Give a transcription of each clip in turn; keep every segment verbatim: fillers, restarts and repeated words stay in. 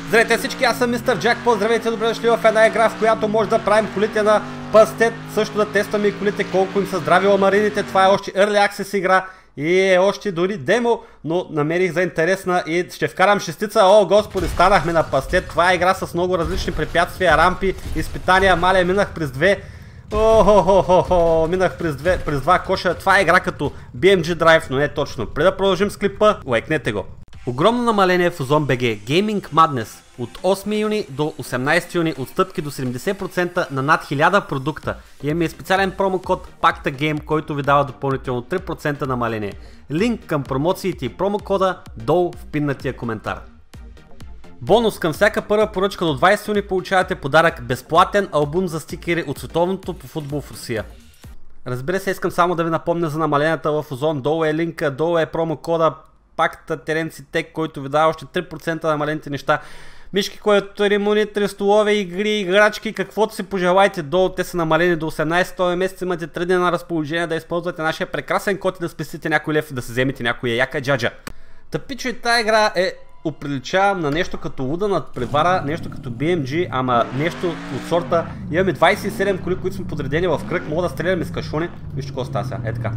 Здравейте всички, аз съм мистер Джакпот, здравейте, добре дошли в една игра, в която може да правим колите на пастет, също да тестваме и колите, колко им са здрави ламарините. Това е още Early Access игра и е още дори демо, но намерих за интересна и ще вкарам шестица. О, господи, станахме на пастет. Това е игра с много различни препятствия, рампи, изпитания. Мале, минах през две. Охо-хо-хо-хо, минах през, две, през два коша. Това е игра като би ем джи Drive, но не точно. Преди да продължим с клипа, лайкнете го. Огромно намаление в Озон би джи Gaming Madness от осми юни до осемнайсети юни, отстъпки до седемдесет процента на над хиляда продукта. Имаме и специален промокод PACTAGAME, който ви дава допълнително три процента намаление. Линк към промоциите и промокода долу в пиннатия коментар. Бонус: към всяка първа поръчка до двайсети юни получавате подарък безплатен албум за стикери от световното по футбол в Русия. Разбира се, искам само да ви напомня за намаленията в Озон. Долу е линка, долу е промокода PACTA-TEC, който ви дава още три процента намалените неща. Мишки, клавиатури, монитори, столове, игри, играчки, каквото си пожелаете долу, те са намалени до осемнайсети месец. Имате три дни на разположение да използвате нашия прекрасен код и да спестите някой лев и да се вземете някоя яка джаджа. Тъпичо, и тази игра е оприличавам на нещо като луда надпревара, нещо като би ем джи, ама нещо от сорта. Имаме двайсет и седем коли, които сме подредени в кръг, мога да стреляме с кашони. Вижте какво става сега, е така.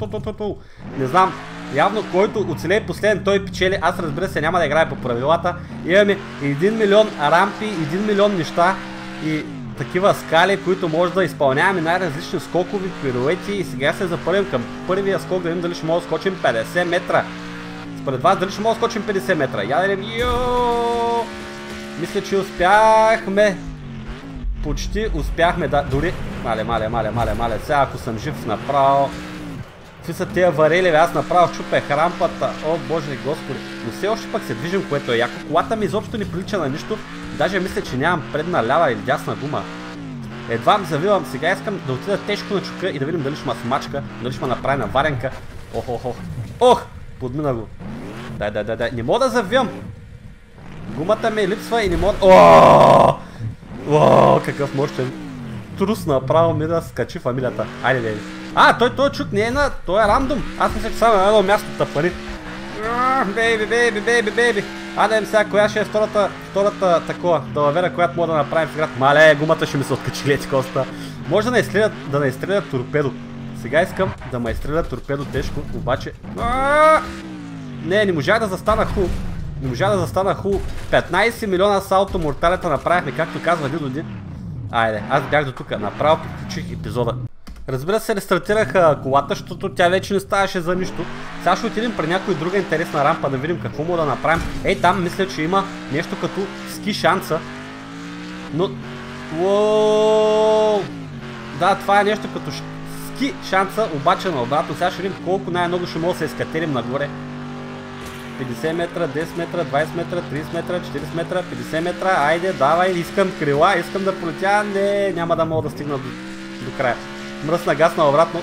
Не знам, явно който оцелее последен, той печели. Аз, разбира се, няма да играя по правилата. Имаме един милион рампи, един милион неща и такива скали, които може да изпълняваме най-различни скокови пируети. И сега се запървим към първия скок, да видим дали ще може да скочим петдесет метра. Според вас дали ще може да скочим петдесет метра? Я да видим. Йооо! Мисля, че успяхме. Почти успяхме да... Дори... Мале, мале, мале, мале, мале. Сега ако съм жив направо... Какви са тия варели, аз направо чупех рампата. О, боже господи. Но все още пък се движим, което е яко. Колата ми изобщо не прилича на нищо. Даже мисля, че нямам предна лява или дясна гума. Едва ми завивам. Сега искам да отида тежко на чука и да видим дали ще ма смачка, дали ще ма направи на варенка. Ох, ох, ох. Ох! Подмина го. Дай, дай, дай, дай. Не мога да завивам. Гумата ми липсва и не мога... Ооо! Ооо, какъв мощен. Трус направо ми да скачи фамилията. Айде, дай. А, той, той чук не е на... Той е рандом. Аз мисля, че само на едно място тъпари. Бейби, бейби, бейби, бейби. Айде, сега, коя ще е втората, втората такова далавера, която мога да направим в играта. Мале, гумата ще ми се откачи, лети коста. Може да не изстреля, да не изстреля торпедо. Сега искам да ме изстреля торпедо тежко, обаче... Не, не можах да застана хубаво. Не можах да застана хубаво. петнайсет милиона салто морталета направихме, както казва Дидо. Айде, аз бях до тук. Направо приключих епизода. Разбира се, рестартирах колата, защото тя вече не ставаше за нищо. Сега ще отидем при някоя друга интересна рампа да видим какво мога да направим. Ей, там мисля, че има нещо като ски шанса. Но... Уоу! Да, това е нещо като ски шанса, обаче на обратно. Сега ще видим колко най-много ще мога да се изкатерим нагоре. петдесет метра, десет метра, двайсет метра, трийсет метра, четирийсет метра, петдесет метра. Айде, давай, искам крила, искам да полетя. Не, няма да мога да стигна до, до края. Мръсна, гасна обратно.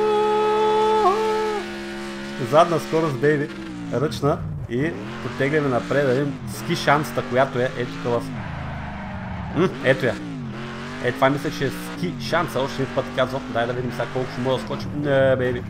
Задна скорост, бейби. Ръчна и потегляме напред да видим ски шансата, която е. Ето тук в... М, ето я. Е, това мисля, че е ски шанса. Още един път казвам. Дай да видим сега колко ще мога да скочим. Не, бейби.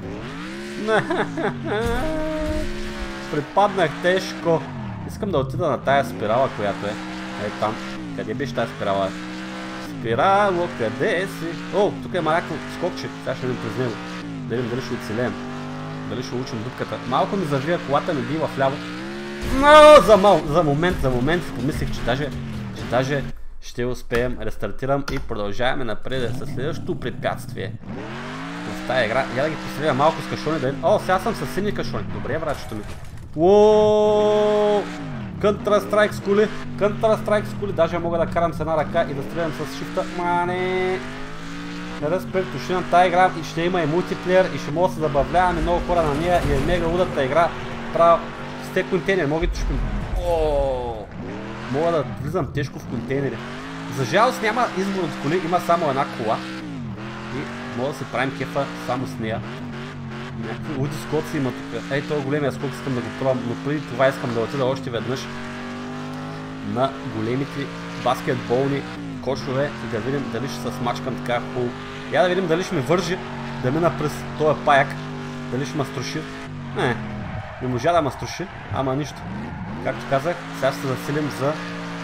Припаднах тежко. Искам да отида на тая спирала, която е. Ей там. Къде беше тая спирала? Спирало, къде си? О, тук е маляко скокче. Сега ще видим през него. Да видим дали ще оцелеем. Дали ще учим дупката. Малко ми завия, колата ми бива вляво. Но, за, мал, за момент, за момент си помислих, че даже, че даже ще успеем. Рестартирам и продължаваме напред с следващото препятствие. В тая игра. Я да ги постреля малко с кашони да... О, сега съм с сини кашони. Добре, братчето ми. Уооо! Counter-Strike с коли. Counter-Strike с коли. Даже мога да карам с една ръка и да стрелям с шифта. Мане! Разпретуши на тази игра и ще има и мултиплеер и ще мога да се забавляваме много хора на нея и е мега лудата игра. Право с те контейнери. Мога да чупим. Ооо! Мога да влизам тежко в контейнери. За жалост няма избор от коли. Има само една кола. И мога да се правим кефа само с нея. Някакви луди скоци има тук. Ей, този големия скок искам да го пробвам, но преди това искам да отида още веднъж на големите баскетболни кошове и да видим дали ще се смачкам така хубаво. Я да видим дали ще ми вържи да мина през този паяк, дали ще ме струши. Не, не можа да ме струши, ама нищо. Както казах, сега ще се засилим за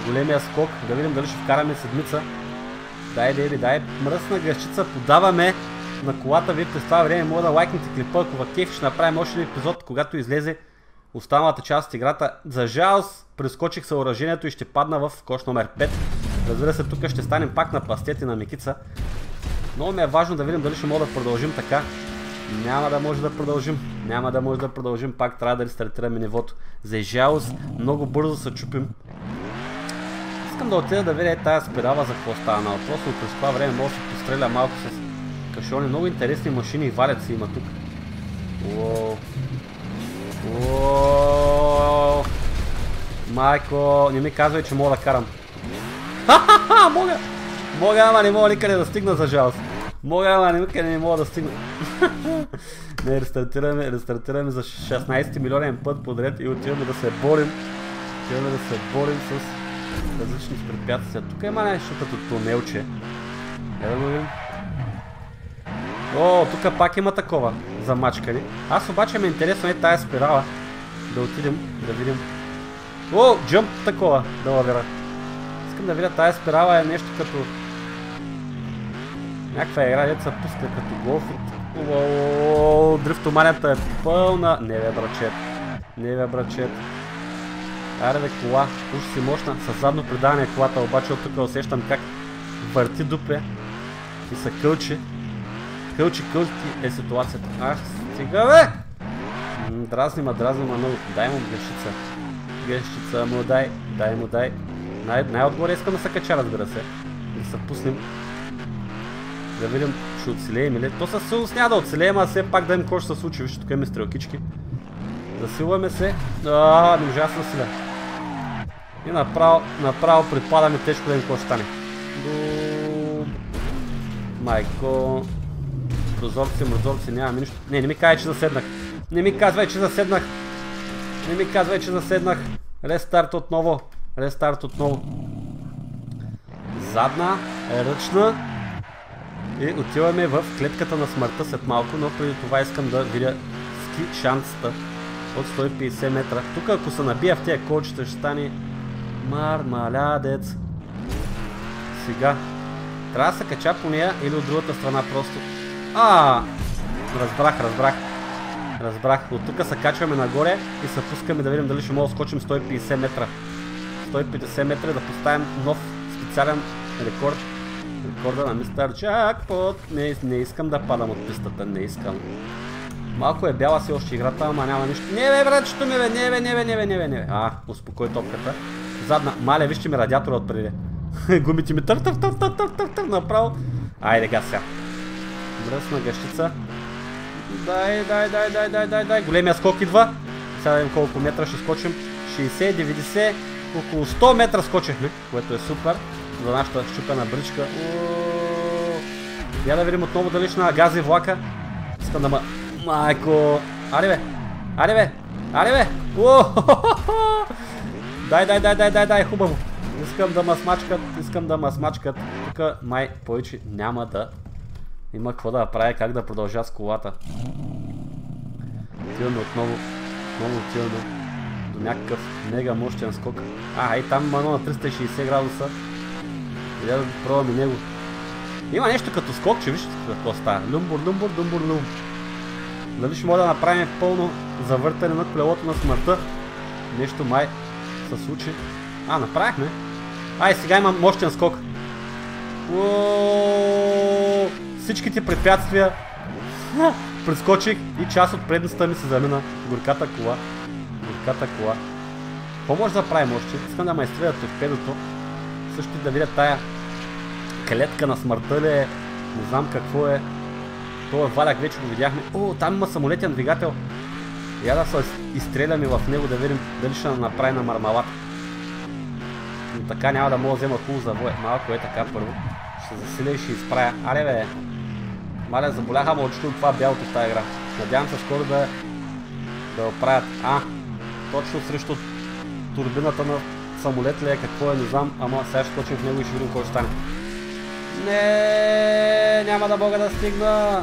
големия скок, да видим дали ще вкараме седмица. Дай, Деби, дай, мръсна гъщица, подаваме на колата. Вие през това време мога да лайкнете клипа, ако във кеф ще направим още един епизод, когато излезе останалата част от играта. За жалост, прескочих съоръжението и ще падна в кош номер пет. Разбира се, тук ще станем пак на пастет и на мекица. Много ми е важно да видим дали ще мога да продължим така. Няма да може да продължим. Няма да може да продължим. Пак трябва да рестартираме нивото. За жалост, много бързо се чупим. Искам да отида да видя тази спирала за какво става на въпрос, но през това време мога да се постреля малко с кашони. Много интересни машини и валеци има тук. Уоу. Уоу. Майко, не ми казвай, че мога да карам. Ха-ха-ха, мога! Мога, ама не мога никъде да стигна, за жалост. Мога, ама никъде не мога да стигна. Не, рестартираме, рестартираме за шестнайсети милионен път подред и отиваме да се борим. Отиваме да се борим с различни препятствия. Тук има нещо като тунелче. Я да го видим. О, тук пак има такова замачкане. Аз обаче ме интересно е тая спирала. Да отидем, да видим. О, джъмп такова, да лавира. Искам да видя тая спирала е нещо като... Някаква игра, дето се пуска като голфит. Ооо, дрифтоманията е пълна. Не бе, брачет. Не бе, брачет. Аре бе, кола. Уж си мощна. С задно предаване колата, обаче от тук усещам как върти дупе и се кълчи. Кълчи, кълчи е ситуацията. Ах, стига бе! Дразни ма, дразни ма много. Дай му гъщица. Гъщица му дай. Дай му дай. Най- най-отгоре искам да се кача, разбира се. Да се пуснем. Да видим, ще оцелеем или... То със сигурност няма да оцелеем, а все пак да им какво ще се случи. Вижте, тук имаме стрелкички. Засилваме се. Ааа, не можа да се силя. И направо, направо предпадаме тежко да им какво ще стане. Бум. Майко. Прозорци, мрозорци, нямаме нищо. Не, не ми казвай, че заседнах. Не ми казвай, че заседнах. Не ми казвай, че заседнах. Рестарт отново. Рестарт отново. Задна, ръчна. И отиваме в клетката на смъртта след малко, но преди това искам да видя ски шансата от сто и петдесет метра. Тук ако се набия в тия колчета ще стане мармалядец. Сега. Трябва да се кача по нея или от другата страна просто. А, разбрах, разбрах. Разбрах. От тук се качваме нагоре и се пускаме да видим дали ще мога да скочим сто и петдесет метра. сто и петдесет метра да поставим нов специален рекорд. Рекорда на мистер Джакпот. Не, не искам да падам от пистата, не искам. Малко е бяла си още играта, ама няма нищо. Не бе, братчето ми бе, не бе, не бе, не бе, не бе, не бе. А, успокой топката. Задна, мале, вижте ми радиатора отпреди. Гумите ми тър, тър, тър, тър, тър, тър, тър, направо. Айде га сега. Мръсна гъщица. Дай, дай, дай, дай, дай, дай, дай. Големия скок идва. Сега да видим колко метра ще скочим. шейсет, деветдесет, около сто метра скочихме, което е супер. За нашата щупена бричка. Я да видим отново дали ще нагази влака. Искам да ма... Майко... Аре бе! Аре бе! Аре бе! Дай, дай, дай, дай, дай, дай, хубаво. Искам да ма смачкат, искам да ма смачкат. Тук май повече няма да има какво да правя, как да продължа с колата. Отиваме отново, отново отиваме до някакъв мега мощен скок. А, и там мано на триста и шейсет градуса. Иде да пробваме него. Има нещо като скок, че вижте какво става. Люмбур, люмбур, люмбур, люм. Дали ще може да направим пълно завъртане на колелото на смъртта? Нещо май се случи. А, направихме. Ай, сега имам мощен скок. Уооо! Всичките препятствия прескочих и част от предницата ми се замина. Горката кола. Горката кола. Какво може да правим още? Искам да майстрира торпедото. Също и да видя тая клетка на смъртта ли е. Не знам какво е. Това валяк вече го видяхме. О, там има самолетен двигател. Я да се изстреляме в него да видим дали ще направи на мармалат. Но така няма да мога да взема хубаво завой. Малко е така първо. Ще засиля и ще изправя. Аре бе! Маля, заболяха ме очите от това бялото в тази игра. Надявам се скоро да да оправят. А, точно срещу турбината на самолет ли е, какво е, не знам, ама сега ще скочим в него и ще видим какво ще стане. Не, няма да мога да стигна.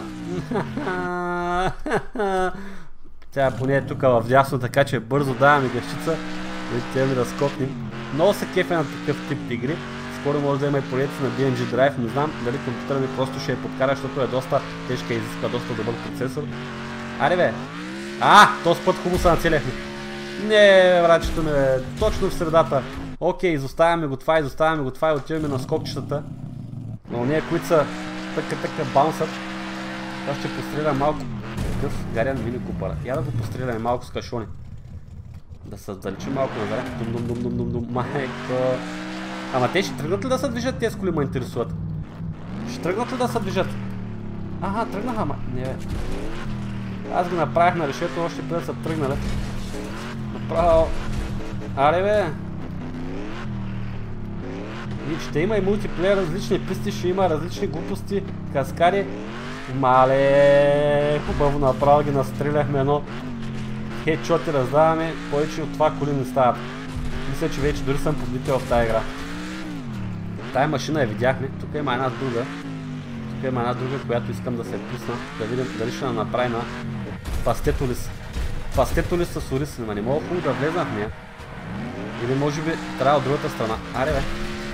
Тя поне е тук в дясно, така че бързо даваме гъщица и тя ми да скокнем. Много се кефе на такъв тип игри. Скоро може да има и проекти на ди ен джи Drive, не знам дали компютъра ми просто ще я подкара, защото е доста тежка и изисква доста добър процесор. Аре бе! А, този път хубаво се нацеляхме. Не, врачето ми е точно в средата. Окей, изоставяме го това, изоставяме го това и отиваме на скокчетата. Но ние, които са така-така баунсът, аз ще постреля малко. Такъв гарян мини купара. Я да го постреляме малко с кашони. Да се отдалечим малко назад. Дум-дум-дум-дум-дум-дум. Майко. Ама те ще тръгнат ли да се движат, тези коли ме интересуват? Ще тръгнат ли да се движат? Ага, тръгнаха, ама. Не бе. Аз го направих на решето, още преди да са тръгнали. Направо. Аре бе. И ще има и мултиплеер, различни писти, ще има различни глупости, каскади. Мале, хубаво направо ги настреляхме едно. Хедшоти раздаваме, повече от това коли не стават. Мисля, че вече дори съм победител в тази игра. Тая машина я видяхме, тук има една друга. Тук има една друга, която искам да се пусна, да видим дали ще направи на пастетолис. Пастетолис с орис, но не мога хубаво да влезна в нея. Или може би трябва от другата страна. Аре бе.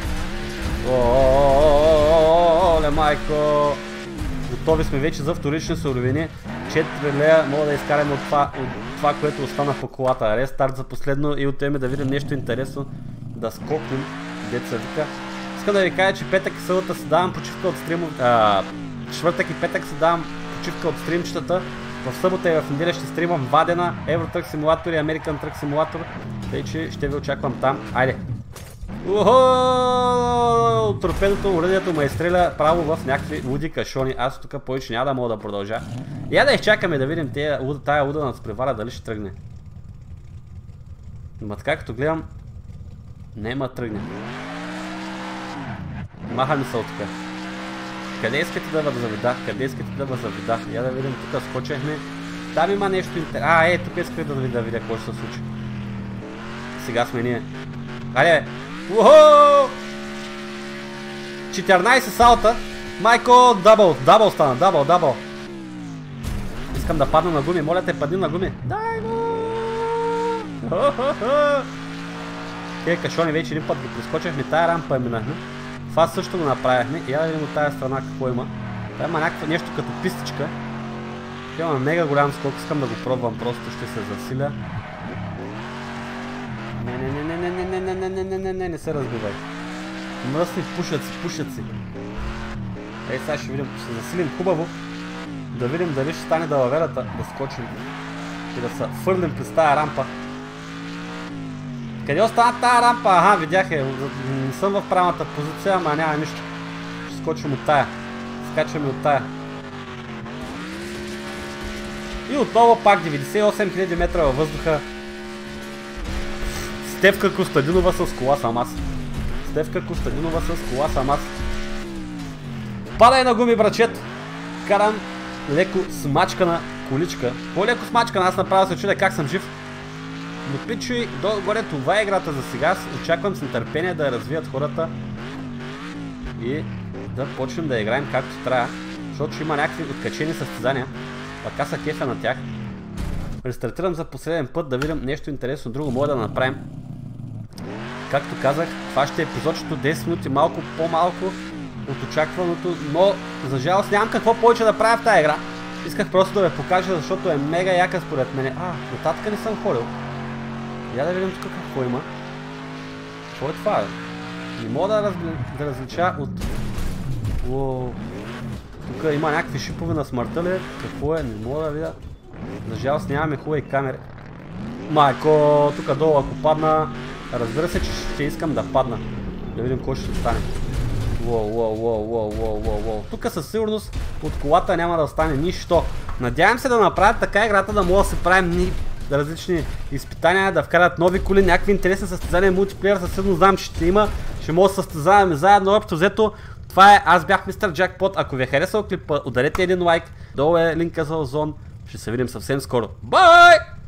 Оле майко! Готови сме вече за вторични суровини. четири лея мога да изкараме от това, от това, което остана по колата. Рестарт за последно и отиваме да видим нещо интересно. Да скокнем, деца вика. Искам да ви кажа, че петък и събота си давам почивка от стримов... Четвъртък и петък си давам почивка от стримчетата. В събота и в неделя ще стримам Вадена, Евротрък симулатор и Американ Трък симулатор. Тъй, че ще ви очаквам там. Айде! Ухо! Торпедото, оръдието ме изстреля право в някакви луди кашони. Аз тук повече няма да мога да продължа. Я да изчакаме да видим тая луда на спревара дали ще тръгне. Ма така като гледам, нема тръгне. Маха ми се от тук. Къде искате да ви заведа? Къде искате да ви заведа? Я да видим, тук скочехме. Там има нещо интересно. А, е, тук искате да видя да видя какво ще се случи. Сега сме ние. Айде! Ухо! четиринайсет салта. Майко, дабъл, дабъл стана, дабъл, дабъл. Искам да падна на гуми, моля те, падни на гуми. Дай го! Те кашони вече един път ги прескочахме, тая рампа я минахме. Това също го направихме. И я да видим от тая страна какво има. Та има някакво нещо като пистичка. Има мега голям скок, искам да го пробвам, просто ще се засиля. Не, не, не, не, не, не, не, не, не, не, не, не, не се разбивай. Мръсни, пушат си, пушат си. Ей, сега ще видим, ще се засилим хубаво. Да видим дали ще стане далаверата, да скочим. И да се фърлим през тая рампа. Къде остана тая рампа? Аха, видях я. Не съм в правилната позиция, ама няма нищо. Ще скочим от тая. Скачаме от тая. И отново пак деветдесет и осем хиляди метра във въздуха. Стефка Костадинова с кола съм аз. Стефка Костадинова с кола съм аз. Падай на гуми, брачет! Карам леко смачкана количка. По-леко смачкана, аз направо се чудя как съм жив. Но пичуи, долу-горе това е играта за сега. Очаквам с нетърпение да я развият хората. И да почнем да играем както трябва. Защото ще има някакви откачени състезания. Пък аз са кефа на тях. Рестартирам за последен път да видим нещо интересно друго мога да направим. Както казах, това ще е епизодчето десет минути, малко по-малко от очакваното, но за жалост нямам какво повече да правя в тази игра. Исках просто да ви покажа, защото е мега яка според мене. А, нататък не съм ходил. Я да видим тук какво има. Какво е това? Не мога да, разли... да различа от... Уоу. Тук има някакви шипове на смъртта ли? Какво е? Не мога да видя. За жалост нямаме хубави камери. Майко, тук долу ако падна... Разбира се, че ще искам да падна. Да видим какво ще стане. Уоу, уоу, уоу, уоу, уоу, уоу, уоу. Тук със сигурност от колата няма да стане нищо. Надявам се да направят така играта, да мога да се правим ни различни изпитания, да вкарат нови коли, някакви интересни състезания, мултиплеер, със сигурност знам, че ще има. Ще мога да състезаваме заедно, общо взето. Това е, аз бях мистер Джакпот. Ако ви е харесал клипа, ударете един лайк. Долу е линка за Озон. Ще се видим съвсем скоро. Бай!